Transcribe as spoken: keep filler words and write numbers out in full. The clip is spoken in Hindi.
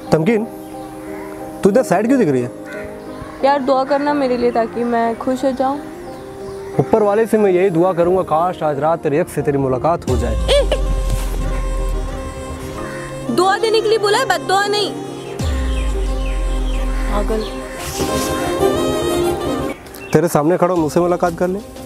तमकीन, तू इतना सैड क्यों दिख रही है? यार दुआ करना मेरे लिए ताकि मैं खुश हो जाऊं। ऊपर वाले से मैं यही दुआ करूंगा, काश आज रात तेरे एक्स से तेरी मुलाकात हो जाए। दुआ देने के लिए बोला है, बद्दुआ नहीं। पागल। तेरे सामने खड़ा मुझसे मुलाकात कर ले।